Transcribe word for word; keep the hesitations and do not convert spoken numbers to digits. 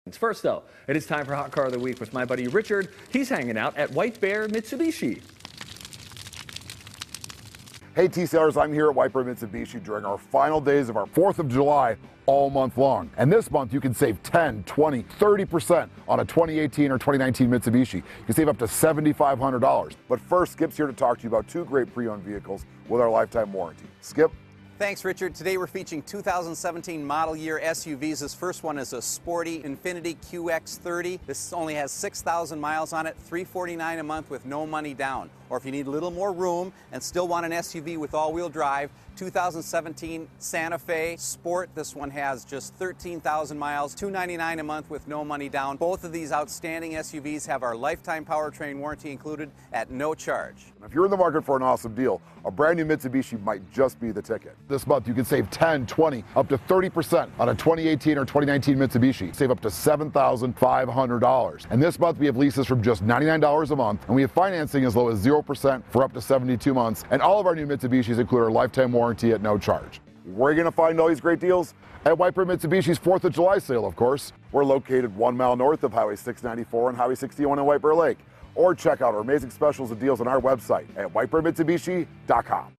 First, though, it is time for Hot Car of the Week with my buddy Richard. He's hanging out at White Bear Mitsubishi. Hey T-Sellers, I'm here at White Bear Mitsubishi during our final days of our fourth of July all month long. And this month you can save ten, twenty, thirty percent on a twenty eighteen or twenty nineteen Mitsubishi. You can save up to seven thousand five hundred dollars. But first, Skip's here to talk to you about two great pre-owned vehicles with our lifetime warranty. Skip? Thanks, Richard. Today we're featuring two thousand seventeen model year S U Vs. This first one is a sporty Infiniti Q X thirty. This only has six thousand miles on it, three hundred forty-nine dollars a month with no money down. Or if you need a little more room and still want an S U V with all-wheel drive, two thousand seventeen Santa Fe Sport. This one has just thirteen thousand miles, two hundred ninety-nine dollars a month with no money down. Both of these outstanding S U Vs have our lifetime powertrain warranty included at no charge. If you're in the market for an awesome deal, a brand new Mitsubishi might just be the ticket. This month you can save ten, twenty, up to thirty percent on a twenty eighteen or twenty nineteen Mitsubishi. Save up to seven thousand five hundred dollars. And this month we have leases from just ninety-nine dollars a month, and we have financing as low as zero percent for up to seventy-two months. And all of our new Mitsubishis include our lifetime warranty at no charge. Where are you going to find all these great deals? At White Bear Mitsubishi's fourth of July sale, of course. We're located one mile north of Highway six ninety-four and Highway sixty-one in White Bear Lake. Or check out our amazing specials and deals on our website at white bear mitsubishi dot com.